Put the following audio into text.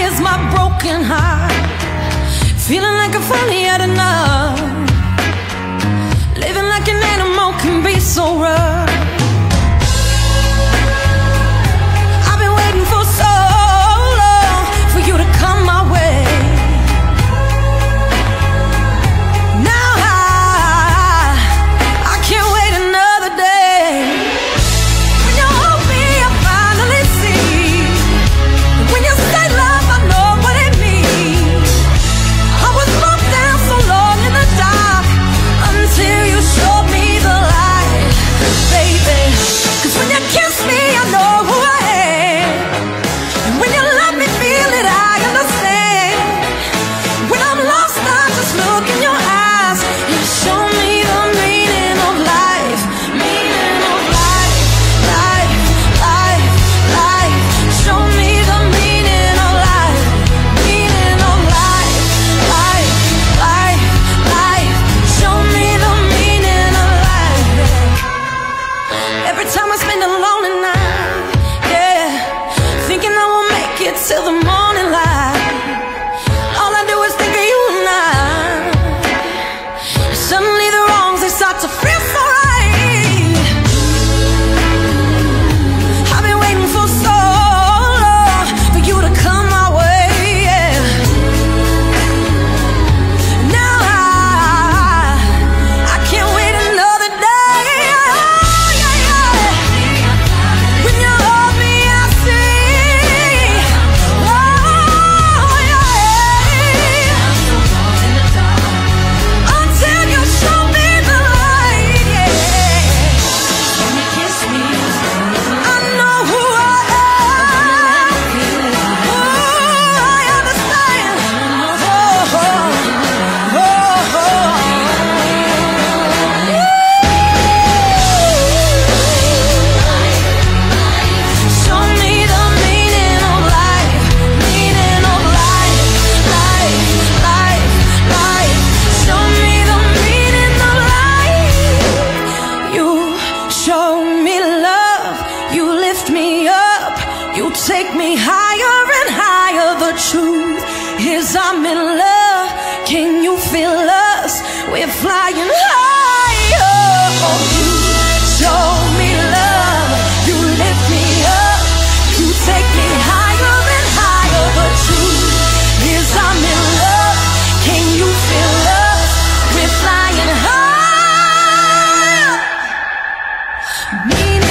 here's my broken heart, feeling like I finally had enough. Living like an animal can be so rough. I've been waiting for so long for you to come my way. Now I can't wait another day. When you hold me, I finally see. When you say love, I know what it means. I was locked down so long in the dark until you showed me the light, baby. 'Cause when you kiss me, I know who I am. And when you let me feel it, I understand. When I'm lost, I just look in your eyes. You show me the meaning of life, meaning of life, life, life, life. Show me the meaning of life, meaning of life, life, life, life. Show me the meaning of life. Every time I spend a lonely night, yeah, thinking I won't make it till the morning light, all I do is think of you and I. Suddenly the wrongs, they start to feel so right. I've been waiting for so long for you to come my way, yeah. Now I can't wait another day. Oh, yeah, yeah. When you hold me, I see. Oh, yeah. Until you show me the light, yeah. When you kiss me, I know who I am. Oh, I understand. Oh, oh, oh, oh. Show me the meaning of life, meaning of life, life, life, life. Show me the meaning of life. You show me love, you lift me up, you take me higher and higher. The truth is I'm in love. Can you feel us? We're flying higher. You show me love, you lift me up, you take me higher and higher. The truth is I'm in love. Can you feel us? We're flying higher. Meaning